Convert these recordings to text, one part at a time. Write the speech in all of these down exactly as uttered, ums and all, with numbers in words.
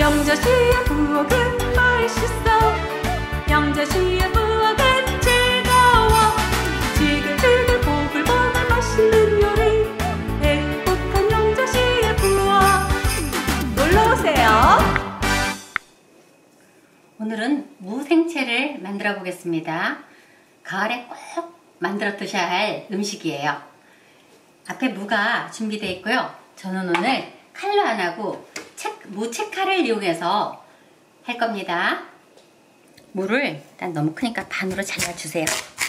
영자씨의 부엌은 맛있어. 영자씨의 부엌은 즐거워. 지글지글 보글보글 맛있는 요리, 행복한 영자씨의 부엌 놀러오세요. 오늘은 무생채를 만들어 보겠습니다. 가을에 꼭 만들어 드셔야 할 음식이에요. 앞에 무가 준비되어 있고요. 저는 오늘 칼로 안 하고 책, 무채칼을 이용해서 할 겁니다. 무를 일단 너무 크니까 반으로 잘라주세요.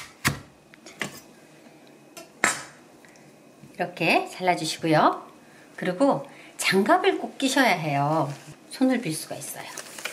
이렇게 잘라주시고요. 그리고 장갑을 꼭 끼셔야 해요. 손을 빌 수가 있어요.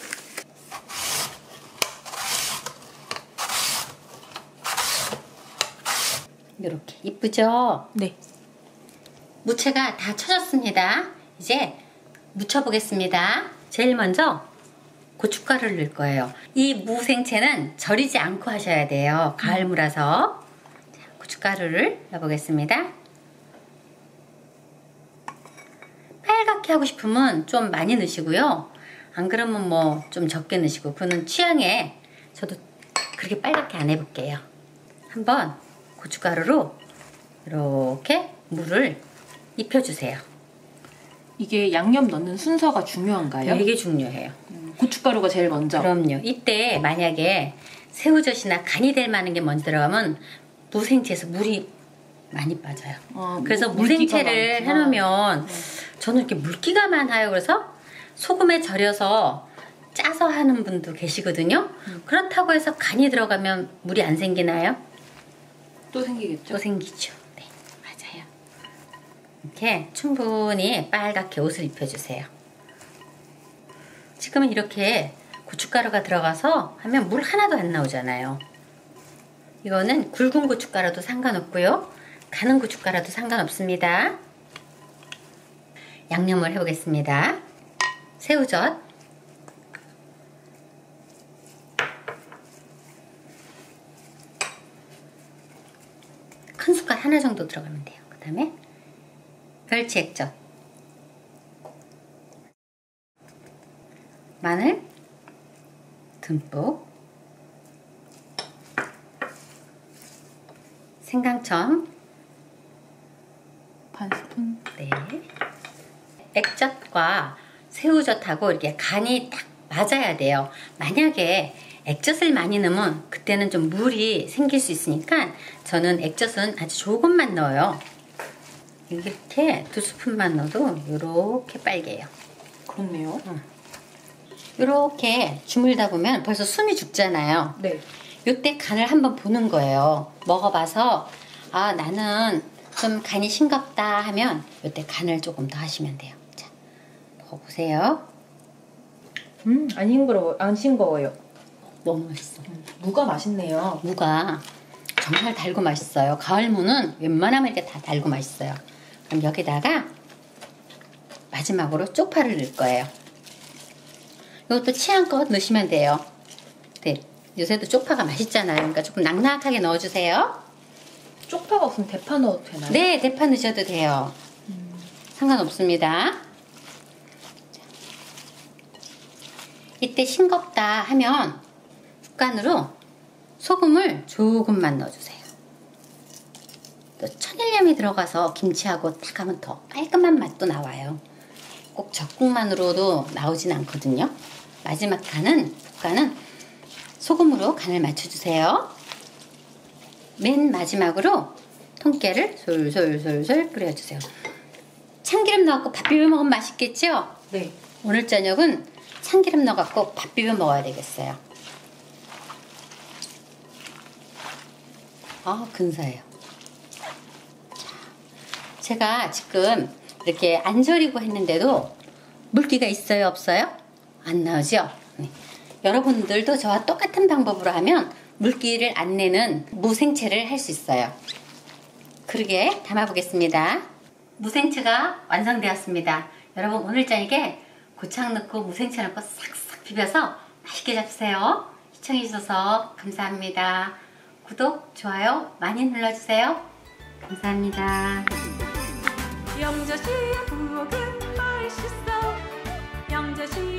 이렇게 이쁘죠? 네. 무채가 다 쳐졌습니다. 이제 무쳐보겠습니다. 제일 먼저 고춧가루를 넣을 거예요. 이 무생채는 절이지 않고 하셔야 돼요. 가을무라서. 자, 고춧가루를 넣어보겠습니다. 빨갛게 하고 싶으면 좀 많이 넣으시고요. 안 그러면 뭐 좀 적게 넣으시고, 그거는 취향에. 저도 그렇게 빨갛게 안 해볼게요. 한번 고춧가루로 이렇게 물을 입혀주세요. 이게 양념 넣는 순서가 중요한가요? 되게 중요해요. 음, 고춧가루가 제일 먼저. 그럼요. 이때 만약에 새우젓이나 간이 될 만한 게 먼저 들어가면 무생채에서 물이 많이 빠져요. 아, 그래서 무, 무생채를 해놓으면 네. 저는 이렇게 물기가 많아요. 그래서 소금에 절여서 짜서 하는 분도 계시거든요. 음. 그렇다고 해서 간이 들어가면 물이 안 생기나요? 또 생기겠죠? 또 생기죠. 네, 맞아요. 이렇게 충분히 빨갛게 옷을 입혀주세요. 지금은 이렇게 고춧가루가 들어가서 하면 물 하나도 안 나오잖아요. 이거는 굵은 고춧가루도 상관없고요. 가는 고춧가루도 상관없습니다. 양념을 해보겠습니다. 새우젓, 큰 숟갈 하나 정도 들어가면 돼요. 그 다음에 멸치 액젓, 마늘 듬뿍, 생강청 반 스푼. 네. 액젓과 새우젓하고 이렇게 간이 딱 맞아야 돼요. 만약에 액젓을 많이 넣으면 그때는 좀 물이 생길 수 있으니까 저는 액젓은 아주 조금만 넣어요. 이렇게 두 스푼만 넣어도 이렇게 빨개요. 그렇네요. 응. 이렇게 주물다 보면 벌써 숨이 죽잖아요. 네. 이때 간을 한번 보는 거예요. 먹어봐서 아 나는 좀 간이 싱겁다 하면 이때 간을 조금 더 하시면 돼요. 자, 먹어보세요. 음, 안 싱거워, 안 싱거워요. 너무 맛있어. 음, 무가 맛있네요. 무가 정말 달고 맛있어요. 가을무는 웬만하면 이렇게 다 달고 맛있어요. 그럼 여기다가 마지막으로 쪽파를 넣을 거예요. 이것도 취향껏 넣으시면 돼요. 네, 요새도 쪽파가 맛있잖아요. 그러니까 조금 낭낭하게 넣어주세요. 쪽파가 없으면 대파 넣어도 되나요? 네, 대파 넣으셔도 돼요. 음. 상관없습니다. 자. 이때 싱겁다 하면 습관으로 소금을 조금만 넣어주세요. 또 천일염이 들어가서 김치하고 딱 하면 더 깔끔한 맛도 나와요. 꼭 적국만으로도 나오진 않거든요. 마지막 간은, 간은 소금으로 간을 맞춰주세요. 맨 마지막으로 통깨를 솔솔솔솔 뿌려주세요. 참기름 넣어갖고 밥 비벼 먹으면 맛있겠죠? 네. 오늘 저녁은 참기름 넣어갖고 밥 비벼 먹어야 되겠어요. 아, 근사해요. 자, 제가 지금 이렇게 안 절이고 했는데도 물기가 있어요, 없어요? 안 나오죠? 네. 여러분들도 저와 똑같은 방법으로 하면 물기를 안 내는 무생채를 할 수 있어요. 그러게 담아보겠습니다. 무생채가 완성되었습니다. 여러분 오늘 저녁에 고창 넣고 무생채 넣고 싹싹 비벼서 맛있게 잡수세요. 시청해주셔서 감사합니다. 구독, 좋아요 많이 눌러주세요. 감사합니다. 영자씨의 부엌은 맛있어. 영자씨